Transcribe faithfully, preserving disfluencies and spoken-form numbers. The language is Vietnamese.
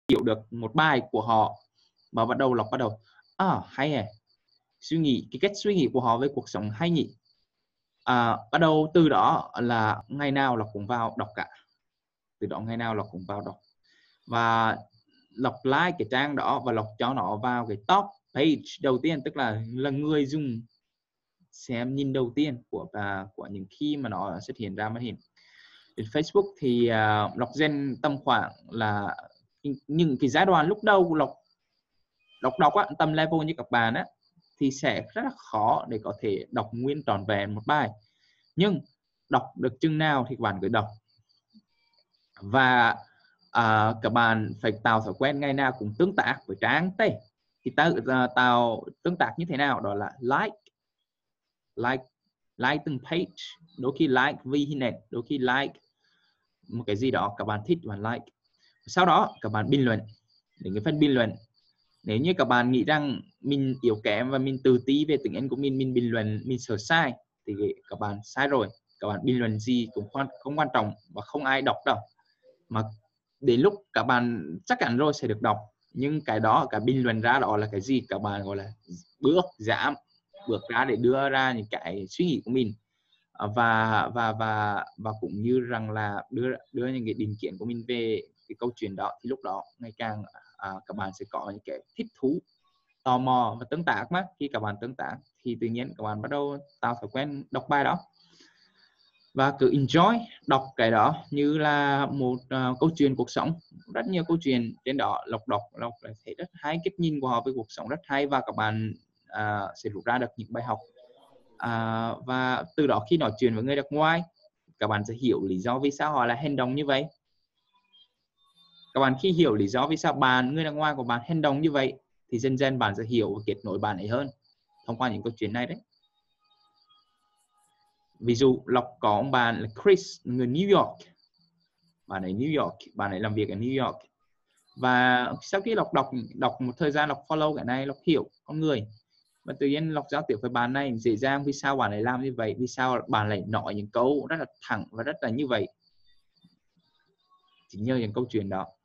hiểu được một bài của họ và bắt đầu Lộc bắt đầu à hay à, suy nghĩ cái cách suy nghĩ của họ về cuộc sống hay nhỉ. À, bắt đầu từ đó là ngày nào Lộc cũng vào đọc cả, từ đó ngày nào Lộc cũng vào đọc và Lộc like cái trang đó và Lộc cho nó vào cái top page đầu tiên, tức là là người dùng xem nhìn đầu tiên của và của những khi mà nó xuất hiện ra màn hình. Trên Facebook thì uh, Lộc gen tầm khoảng là những cái giai đoạn lúc đầu Lộc Lộc đọc á, tầm level như các bạn á thì sẽ rất là khó để có thể đọc nguyên trọn vẹn một bài, nhưng đọc được chừng nào thì các bạn cứ đọc và à, các bạn phải tạo thói quen ngày nào cũng tương tác với trang tê. Thì ta uh, tạo tương tác như thế nào, đó là like like like từng page, đôi khi like vì hình ảnh, đôi khi like một cái gì đó các bạn thích và like. Sau đó các bạn bình luận. Đến cái phần bình luận, nếu như các bạn nghĩ rằng mình yếu kém và mình tự ti về tiếng Anh của mình, mình bình luận mình sợ sai thì các bạn sai rồi. Các bạn bình luận gì cũng không quan trọng và không ai đọc đâu, mà đến lúc các bạn chắc chắn rồi sẽ được đọc. Nhưng cái đó, cái bình luận ra đó là cái gì, các bạn gọi là bước giảm, bước ra để đưa ra những cái suy nghĩ của mình và và và và cũng như rằng là đưa đưa những cái định kiến của mình về cái câu chuyện đó. Thì lúc đó ngày càng à, các bạn sẽ có những cái thích thú, tò mò và tương tác. Mà khi các bạn tương tác thì tự nhiên các bạn bắt đầu tạo thói quen đọc bài đó và cứ enjoy đọc cái đó như là một uh, câu chuyện cuộc sống. Rất nhiều câu chuyện trên đó Lộc đọc Lộc lại thấy rất hay, cách nhìn của họ về cuộc sống rất hay và các bạn uh, sẽ rút ra được những bài học. À, và từ đó khi nói chuyện với người nước ngoài, các bạn sẽ hiểu lý do vì sao họ lại hành động như vậy. Các bạn khi hiểu lý do vì sao bạn, người nước ngoài của bạn hành động như vậy thì dần dần bạn sẽ hiểu và kết nối bạn ấy hơn thông qua những câu chuyện này đấy. Ví dụ Lộc có ông bạn là Chris, người New York. Bạn ấy New York, bạn ấy làm việc ở New York. Và sau khi Lộc đọc đọc một thời gian, Lộc follow cái này, Lộc hiểu con người. Và tự nhiên Lộc giao tiếp với bạn này dễ dàng. Vì sao bạn ấy làm như vậy? Vì sao bạn lại nói những câu rất là thẳng và rất là như vậy? Chỉ nhờ những câu chuyện đó.